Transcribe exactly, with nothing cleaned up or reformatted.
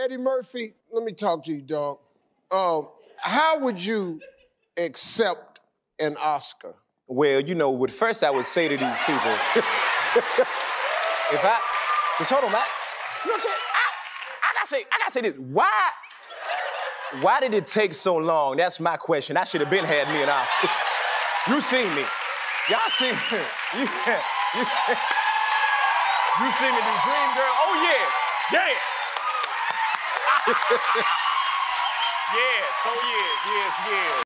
Eddie Murphy, let me talk to you, dog. Um, how would you accept an Oscar? Well, you know, what first I would say to these people, if I, just hold on, man. You know what I'm saying? I, I gotta say, I gotta say this. Why, why did it take so long? That's my question. I should have been had me an Oscar. You seen me. Y'all seen me. You, you, see, you seen me do Dream Girl? Oh, yes. Yes. Yes. Oh, yes. Yes, yes.